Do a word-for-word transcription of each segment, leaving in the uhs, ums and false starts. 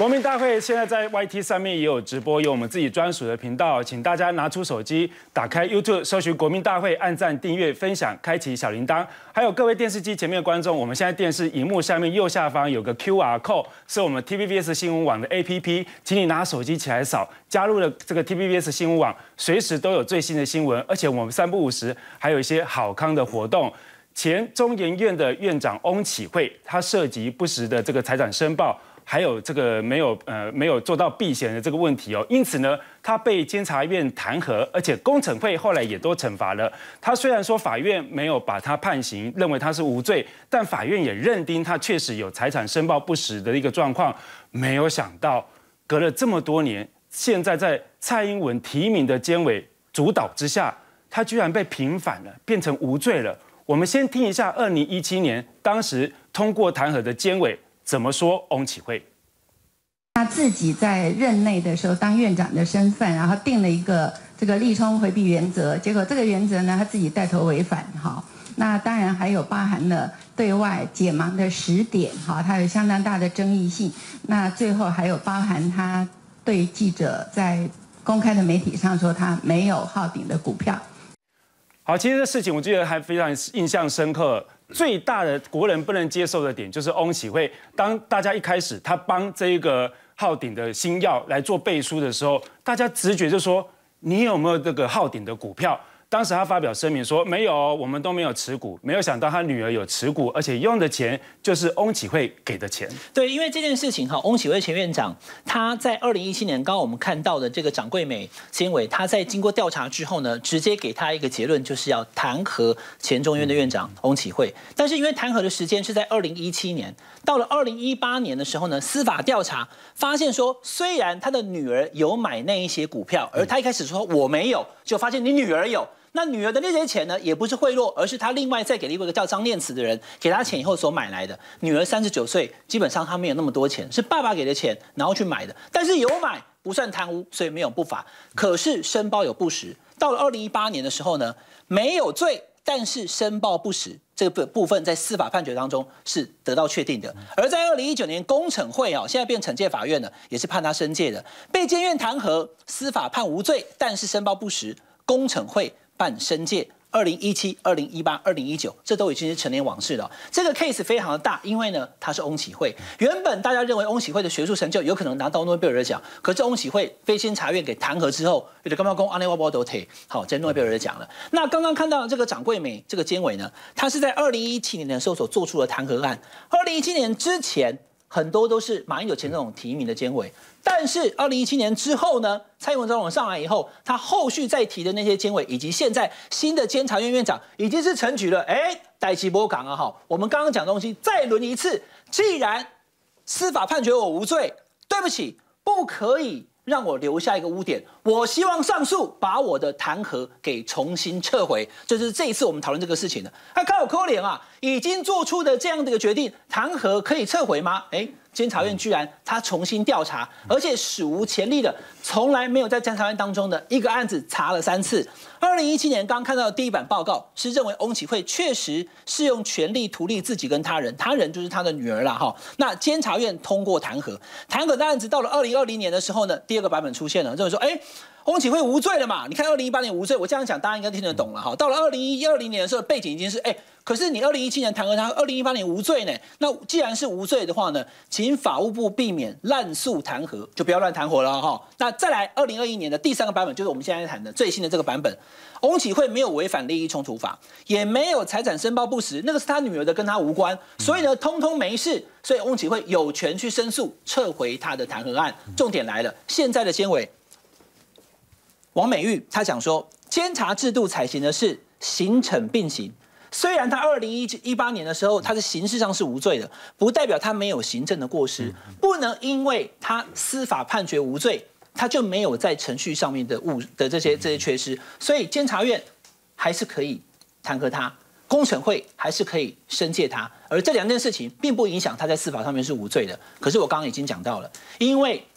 国民大会现在在 Y T 上面也有直播，有我们自己专属的频道，请大家拿出手机，打开 YouTube， 搜寻国民大会，按赞、订阅、分享，开启小铃铛。还有各位电视机前面的观众，我们现在电视荧幕下面右下方有个 Q R code， 是我们 T V B S 新闻网的 A P P， 请你拿手机起来扫，加入了这个 T V B S 新闻网，随时都有最新的新闻，而且我们三不五时还有一些好康的活动。前中研院的院长翁启惠，他涉及不实的这个财产申报。还有这个没有呃没有做到避嫌的这个问题哦，因此呢，他被监察院弹劾，而且公惩会后来也都惩罚了他。虽然说法院没有把他判刑，认为他是无罪，但法院也认定他确实有财产申报不实的一个状况。没有想到，隔了这么多年，现在在蔡英文提名的监委主导之下，他居然被平反了，变成无罪了。我们先听一下二零一七年当时通过弹劾的监委。怎么说？翁启惠他自己在任内的时候当院长的身份，然后定了一个这个利冲回避原则，结果这个原则呢，他自己带头违反，哈。那当然还有包含了对外解盲的时点，哈，它有相当大的争议性。那最后还有包含他对记者在公开的媒体上说他没有浩鼎的股票。 好，其实这事情我记得还非常印象深刻。最大的国人不能接受的点就是翁启惠，当大家一开始他帮这一个浩鼎的新药来做背书的时候，大家直觉就说你有没有这个浩鼎的股票？当时他发表声明说没有，我们都没有持股。没有想到他女儿有持股，而且用的钱就是翁启惠给的钱。 对，因为这件事情哈，翁启惠前院长他在二零一七年，刚刚我们看到的这个掌柜美监委，他在经过调查之后呢，直接给他一个结论，就是要弹劾前中院的院长翁启惠。但是因为弹劾的时间是在二零一七年，到了二零一八年的时候呢，司法调查发现说，虽然他的女儿有买那一些股票，而他一开始说我没有，就发现你女儿有。那女儿的那些钱呢，也不是贿赂，而是他另外再给了一个叫张念慈的人给他钱以后所买来的。女儿三十九岁，基本上她没有那么多钱，是爸爸给的钱，然后去买的。但是有买不算贪污，所以没有不法。可是申报有不实，到了二零一八年的时候呢，没有罪，但是申报不实这个部分在司法判决当中是得到确定的。而在二零一九年公惩会啊，现在变惩戒法院了，也是判他申诫的，被监院弹劾，司法判无罪，但是申报不实，公惩会。判申诫，二零一七、二零一八、二零一九，这都已经是陈年往事了。这个 case 非常的大，因为呢，他是翁启惠。原本大家认为翁启惠的学术成就有可能拿到诺贝尔奖，可是翁启惠非监察院给弹劾之后，有的干嘛公安内外包都退，好，在诺贝尔奖了。那刚刚看到这个掌柜美这个监委呢，他是在二零一七年的时候所做出的弹劾案。二零一七年之前，很多都是马英九前总统提名的监委。但是二零一七年之后呢，蔡英文总统上来以后，他后续再提的那些监委，以及现在新的监察院院长已经是陈举了，哎，代期波港啊，哈，我们刚刚讲东西再轮一次，既然司法判决我无罪，对不起，不可以让我留下一个污点，我希望上诉，把我的弹劾给重新撤回。这就是这一次我们讨论这个事情的。那看我可怜啊，已经做出的这样的一个决定，弹劾可以撤回吗？哎。监察院居然他重新调查，而且史无前例的，从来没有在监察院当中的一个案子查了三次。二零一七年刚看到的第一版报告是认为翁启惠确实是用权力图利自己跟他人，他人就是他的女儿啦哈。那监察院通过弹劾，弹劾的案子到了二零二零年的时候呢，第二个版本出现了，认为说，哎。翁启惠无罪了嘛？你看二零一八年无罪，我这样讲大家应该听得懂了哈。到了二零一二零年的时候，背景已经是哎，可是你二零一七年弹劾他，二零一八年无罪呢。那既然是无罪的话呢，请法务部避免滥诉弹劾，就不要乱弹劾了哈。那再来二零二一年的第三个版本，就是我们现在谈的最新的这个版本，翁启惠没有违反利益冲突法，也没有财产申报不实，那个是他女儿的，跟他无关，所以呢，通通没事。所以翁启惠有权去申诉，撤回他的弹劾案。重点来了，现在的监委。王美玉他讲说，监察制度采行的是刑惩并行。虽然他二零一八年的时候，他的刑事上是无罪的，不代表他没有行政的过失，不能因为他司法判决无罪，他就没有在程序上面的误的这些这些缺失。所以监察院还是可以弹劾他，公惩会还是可以申诫他，而这两件事情并不影响他在司法上面是无罪的。可是我刚刚已经讲到了，因为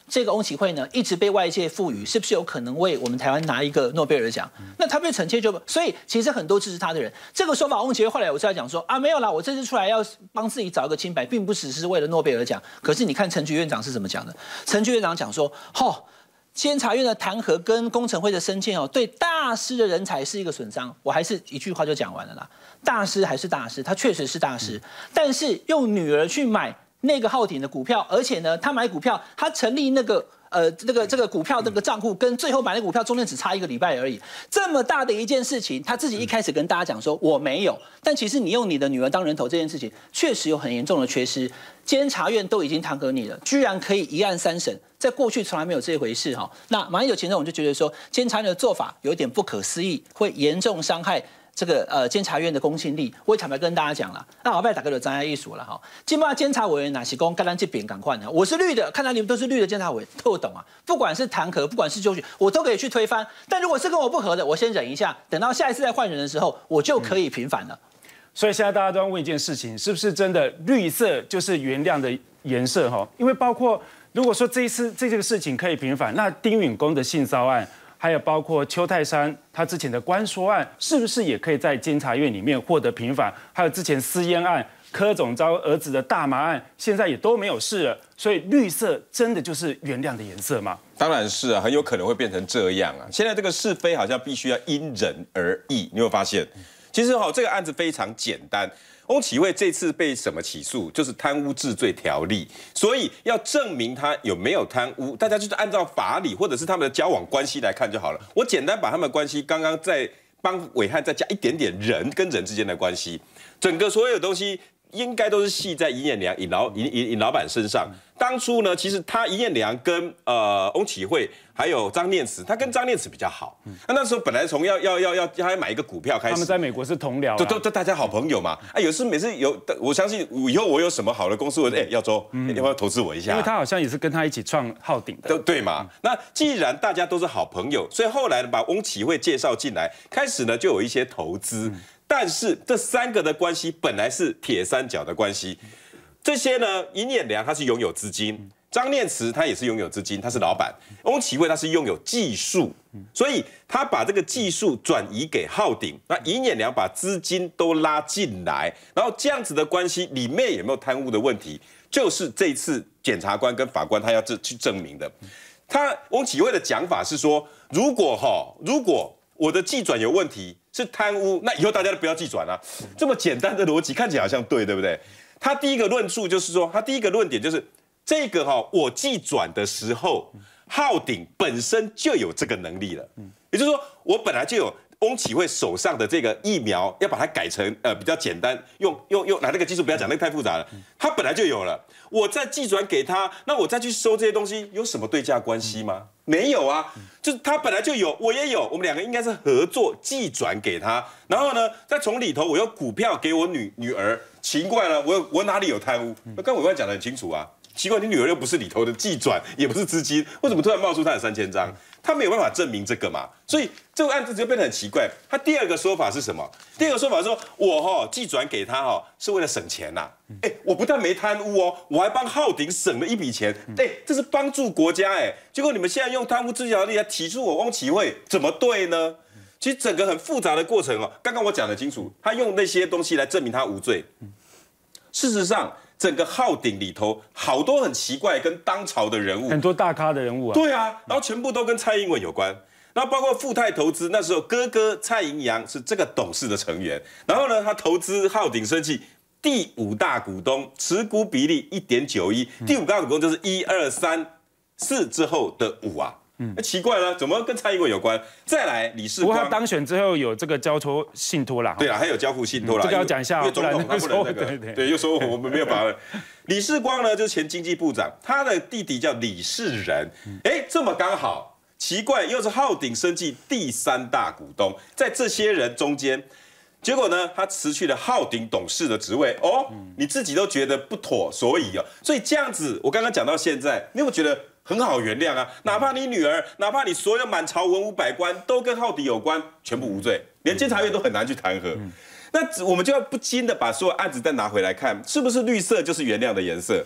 这个翁启慧呢，一直被外界赋予是不是有可能为我们台湾拿一个诺贝尔奖？那他被惩戒就，所以其实很多支持他的人，这个说法，翁启慧后来我是在讲说啊，没有啦，我这次出来要帮自己找一个清白，并不只是为了诺贝尔奖。可是你看陈菊院长是怎么讲的？陈菊院长讲说，吼、哦。监察院的弹劾跟工程会的升迁哦，对大师的人才是一个损伤。我还是一句话就讲完了啦，大师还是大师，他确实是大师，但是用女儿去买那个浩鼎的股票，而且呢，他买股票，他成立那个。呃，这个这个股票这个账户跟最后买的股票中间只差一个礼拜而已，这么大的一件事情，他自己一开始跟大家讲说我没有，但其实你用你的女儿当人头这件事情，确实有很严重的缺失。监察院都已经弹劾你了，居然可以一案三审，在过去从来没有这回事哈。那马英九前任我就觉得说，监察院的做法有一点不可思议，会严重伤害。这个呃监察院的公信力，我也坦白跟大家讲了，那后摆大概就张爱艺术了哈。基本上监察委员哪些公跟咱这边赶快呢？我是绿的，看来你们都是绿的监察委员，都懂啊。不管是弹劾，不管是纠举，我都可以去推翻。但如果是跟我不合的，我先忍一下，等到下一次再换人的时候，我就可以平反了。嗯、 所以现在大家都要问一件事情，是不是真的绿色就是原谅的颜色哈？因为包括如果说这一次这个事情可以平反，那丁允恭的性骚案。还有包括邱泰山他之前的关说案，是不是也可以在监察院里面获得平反？还有之前私烟案、柯总召儿子的大麻案，现在也都没有事了。所以绿色真的就是原谅的颜色吗？ 当然是啊，很有可能会变成这样啊。现在这个是非好像必须要因人而异，你有发现？其实哈、哦，这个案子非常简单。翁启慧这次被什么起诉？就是贪污治罪条例，所以要证明他有没有贪污，大家就是按照法理或者是他们的交往关系来看就好了。我简单把他们的关系刚刚在帮暐瀚再加一点点人跟人之间的关系，整个所有东西应该都是系在尹彦良尹老尹尹尹老板身上。当初呢，其实他尹彦良跟呃翁启慧还有张念慈，他跟张念慈比较好。那那时候本来从要要要要要买一个股票开始， 他们在美国是同僚、啊， 都都都大家好朋友嘛。啊，有时每次有，我相信以后我有什么好的公司，我哎、欸、耀州、嗯、要不要投资我一下？ 因为他好像也是跟他一起创浩鼎的， 对对嘛。那既然大家都是好朋友，所以后来呢把翁启慧介绍进来，开始呢就有一些投资。嗯、但是这三个的关系本来是铁三角的关系。这些呢，尹彦良他是拥有资金，张念慈他也是拥有资金，他是老板，翁启慧他是拥有技术，所以他把这个技术转移给浩鼎，那尹彦良把资金都拉进来，然后这样子的关系里面有没有贪污的问题，就是这一次检察官跟法官他要去证明的。他翁启慧的讲法是说，如果哈，如果我的技转有问题是贪污，那以后大家都不要技转啊，这么简单的逻辑看起来好像对，对不对？他第一个论述就是说，他第一个论点就是这个哈、哦，我寄转的时候，浩鼎本身就有这个能力了，也就是说，我本来就有翁启慧手上的这个疫苗，要把它改成呃比较简单，用用用拿那个技术不要讲，那个太复杂了，他本来就有了，我再寄转给他，那我再去收这些东西，有什么对价关系吗？没有啊，就是他本来就有，我也有，我们两个应该是合作寄转给他，然后呢，再从里头我有股票给我女女儿。奇怪了，我我哪里有贪污？那刚我刚讲得很清楚啊。奇怪，你女儿又不是里头的技转，也不是资金，为什么突然冒出她有三千张？他没有办法证明这个嘛，所以这个案子就变得很奇怪。他第二个说法是什么？第二个说法是说，我哈寄转给他哈是为了省钱呐、啊。哎，我不但没贪污哦，我还帮浩鼎省了一笔钱。哎，这是帮助国家哎。结果你们现在用贪污治罪条例来提出我翁启慧，怎么对呢？其实整个很复杂的过程哦，刚刚我讲得清楚，他用那些东西来证明他无罪。事实上，整个浩鼎里头好多很奇怪跟当朝的人物， 很多大咖的人物啊。 对啊，然后全部都跟蔡英文有关。然后包括富泰投资，那时候哥哥蔡银阳是这个董事的成员。然后呢，他投资浩鼎生技第五大股东，持股比例一点九一，第五大股东就是一二三四之后的五啊。嗯，奇怪了，怎么跟蔡英文有关？再来，李世光， 不过他当选之后有这个交托信托啦， 对啦，还有交付信托啦、 嗯，这个要讲一下， 因为总统他不能那个，对, 对, 对，又说我们没有把握。李世光呢，就是前经济部长，他的弟弟叫李世仁，哎，这么刚好，奇怪，又是浩鼎生技第三大股东，在这些人中间。结果呢，他辞去了浩鼎董事的职位哦，你自己都觉得不妥，所以哦，所以这样子，我刚刚讲到现在，你有没有觉得很好原谅啊？哪怕你女儿，哪怕你所有满朝文武百官都跟浩鼎有关，全部无罪，连监察院都很难去弹劾。那我们就要不禁的把所有案子再拿回来看，是不是绿色就是原谅的颜色？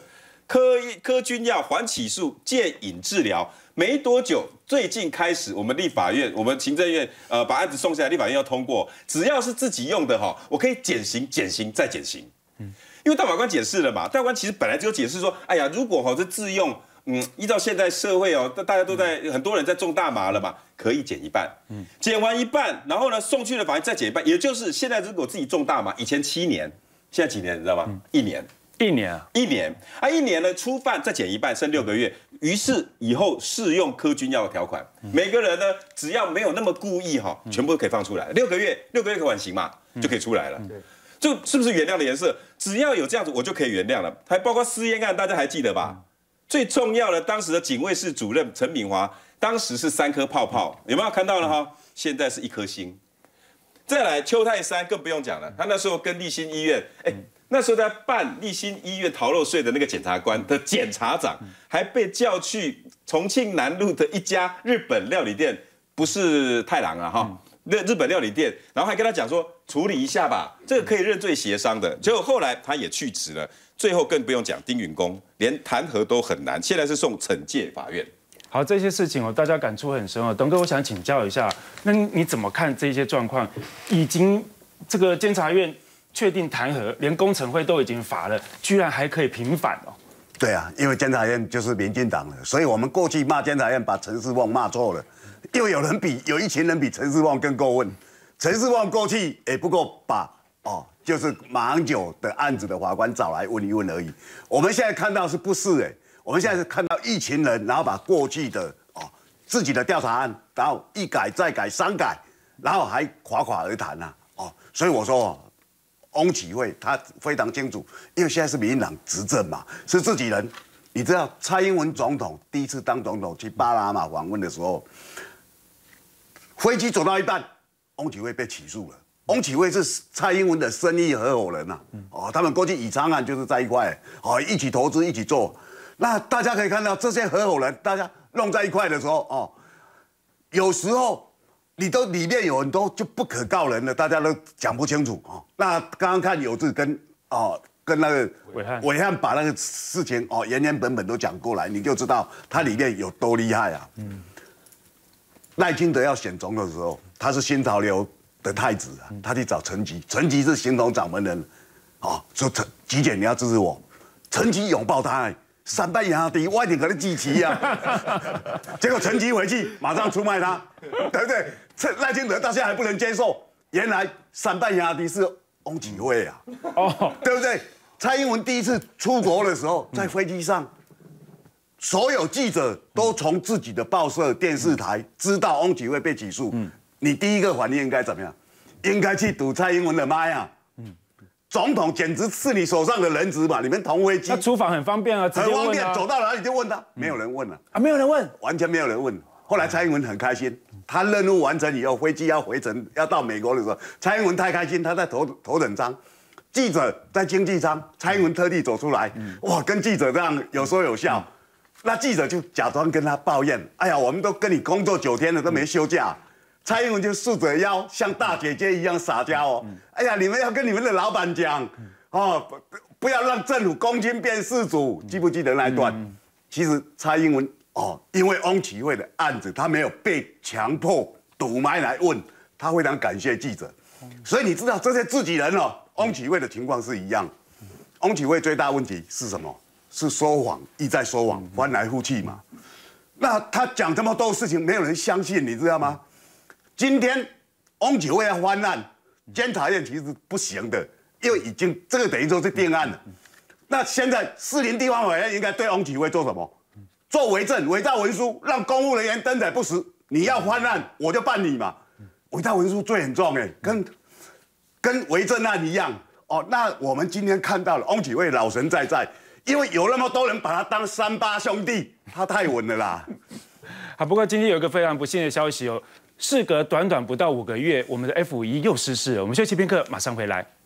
科科君药缓起诉戒瘾治疗，没多久，最近开始，我们立法院、我们行政院呃把案子送下来，立法院要通过，只要是自己用的哈，我可以减刑、减刑再减刑。嗯，因为大法官解释了嘛，大法官其实本来就有解释说，哎呀，如果哈这自用，嗯，依照现在社会哦，大家都在很多人在种大麻了嘛，可以减一半。嗯，减完一半，然后呢送去了法院再减一半，也就是现在如果自己种大麻，以前七年，现在几年你知道吗？嗯、一年。 一年啊， 一年啊，一年呢，初犯再减一半，剩六个月。于是以后适用科君药的条款，每个人呢，只要没有那么故意哈，全部都可以放出来。六个月，六个月可缓刑嘛，就可以出来了。这是不是原谅的颜色？只要有这样子，我就可以原谅了。还包括私烟案，大家还记得吧？最重要的，当时的警卫室主任陈敏华，当时是三颗泡泡，有没有看到了哈？现在是一颗星。再来邱泰山更不用讲了，他那时候跟立新医院，哎。那时候在办立新医院逃漏税的那个检察官的检察长，还被叫去重庆南路的一家日本料理店，不是太郎啊哈，那日本料理店，然后还跟他讲说处理一下吧，这个可以认罪协商的。结果后来他也去职了，最后更不用讲丁允恭，连弹劾都很难，现在是送惩戒法院。 好，这些事情哦，大家感触很深哦。董哥，我想请教一下，那你怎么看这些状况？已经这个监察院确定弹劾，连工程会都已经罚了，居然还可以平反哦？ 对啊，因为监察院就是民进党的，所以我们过去骂监察院把陈世旺骂错了，又有人比有一群人比陈世旺更过问。陈世旺过去也不过把哦，就是马英九的案子的法官找来问一问而已。我们现在看到是不是哎？我们现在是看到一群人，然后把过去的哦自己的调查案，然后一改再改三改，然后还垮垮而谈呐、啊、哦，所以我说哦。翁启慧他非常清楚，因为现在是民进党执政嘛，是自己人。你知道蔡英文总统第一次当总统去巴拿马访问的时候，飞机走到一半，翁启慧被起诉了。翁启慧是蔡英文的生意合伙人呐、啊，哦，他们过去以昌案就是在一块，哦，一起投资一起做。那大家可以看到这些合伙人，大家弄在一块的时候，哦，有时候。你都里面有很多就不可告人的，大家都讲不清楚哦。那刚刚看有志跟哦跟那个伟汉伟汉把那个事情哦原原本本都讲过来，你就知道他里面有多厉害啊。嗯。赖清德要选总统的时候，他是新潮流的太子啊，他去找陈吉，陈吉是形同掌门人，哦，说陈吉姐你要支持我，陈吉拥抱他。三班杨迪，我一定给他记齐啊！结果陈吉回去马上出卖他，对不对？这赖清德到现在还不能接受，原来三班杨迪是翁启慧啊，哦，对不对？蔡英文第一次出国的时候，在飞机上，所有记者都从自己的报社、电视台知道翁启慧被起诉，嗯，你第一个反应应该怎么样？应该去堵蔡英文的麦啊！总统简直是你手上的人质嘛！你们同飞机， 那出访很方便啊， 很方便，走到哪里就问他，没有人问了啊，没有人问， 完全没有人问。后来蔡英文很开心，他任务完成以后，飞机要回程，要到美国的时候，蔡英文太开心，他在头头等舱，记者在经济舱，蔡英文特地走出来，哇，跟记者这样有说有笑，那记者就假装跟他抱怨，哎呀，我们都跟你工作九天了，都没休假。蔡英文就束着腰，像大姐姐一样撒娇哦。哎呀，你们要跟你们的老板讲哦，不不要让政府公亲变事主，记不记得那一段？其实蔡英文哦，因为翁启慧的案子，他没有被强迫堵麦来问，他非常感谢记者。所以你知道这些自己人哦，翁启慧的情况是一样。翁启慧最大问题是什么？是说谎，一再说谎，翻来覆去嘛。那他讲这么多事情，没有人相信，你知道吗？今天翁启慧要翻案，监察院其实不行的，因为已经这个等于说是定案了。那现在士林地方法院应该对翁启慧做什么？做伪证、伪造文书，让公务人员登载不实。你要翻案，我就办你嘛。伪造文书罪很重哎，跟跟伪证案一样哦。那我们今天看到了翁启慧老神在在，因为有那么多人把他当三八兄弟，他太稳了啦。 好，不过今天有一个非常不幸的消息哦。事隔短短不到五个月，我们的 F 五一又失事了。我们休息片刻，马上回来。